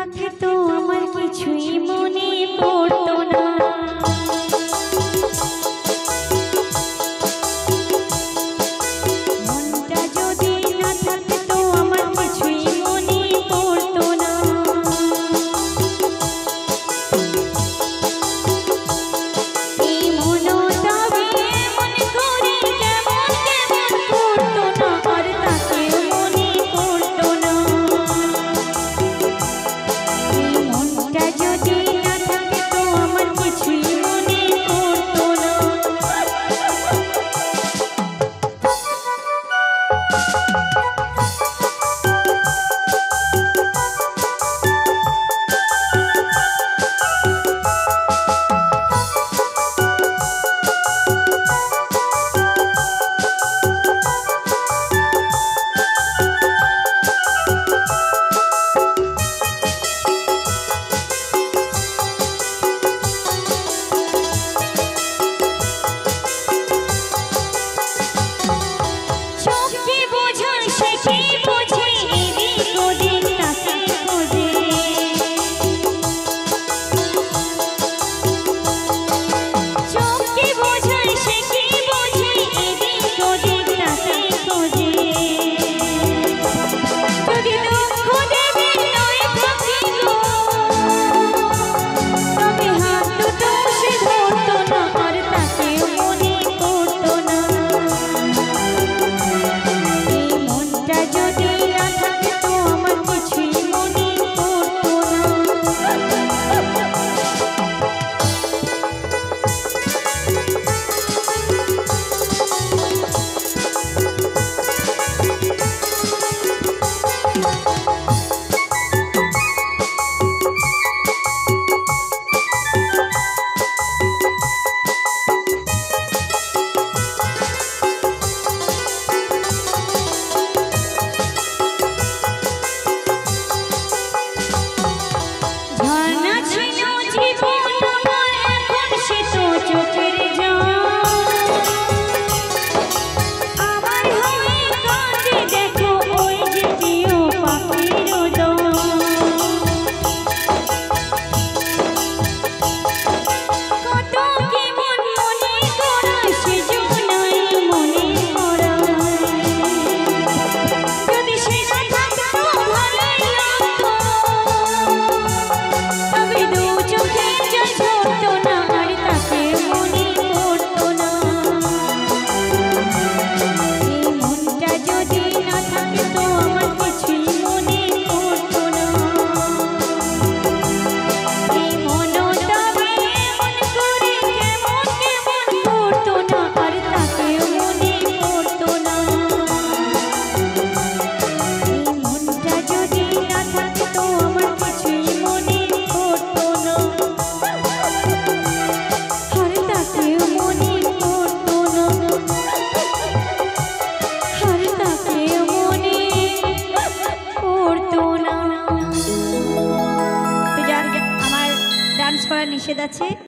থাকতো আমার কিছুই মনে পড়তো না। মনটা যদি না থাকতো আমার কিছুই মনে পড়তো না। এই মনটা এমন করে কেমন কেমন করতো না, আর তাকে মনে পড়তো না। এই মনটা যদি না থাকতো আমার কিছুই মনে পড়তো না। চোখে বোঝা সে কি বোঝে, এদিক ওদিক তাকে খোঁজে। চোখে বোঝা সে কি বোঝে, এদিক ওদিক তাকে খোঁজে। যদি দুঃখ দেবে নয় থাকি গো, তবে হাত দুটো সে ধরতো না, আর তাকে মনে করতো না। এই মনটা যদি না থাকতো আমার কিছুই মনে পড়তো না। ঝর্ণা ছিল জীবন আমার, এখন সে তো চোখের জল। আমার হয়ে কাঁদে দেখো ওই যে প্রিয় পাখির দল। কত কেমন মনে করা সেজন্যই মনে করা। যদি সে না থাকতো ভালোই লাগতো, তবে দু চোখে জল ঝরতো না, আর তাকে মনে পড়তো না। এই মনটা যদি না থাকতো আমার কিছুই মনে পড়তো না। এই মনটা এমন করে কেমন কেমন করতো না, আর তাকে মনে পড়তো না। এই মনটা যদি না থাকতো আমার কিছুই মনে পড়তো না, আর তাকে মনে পড়তো না, আর তাকে মনে পড়তো না। তো যার আমার ডান্স করা নিষেধ আছে।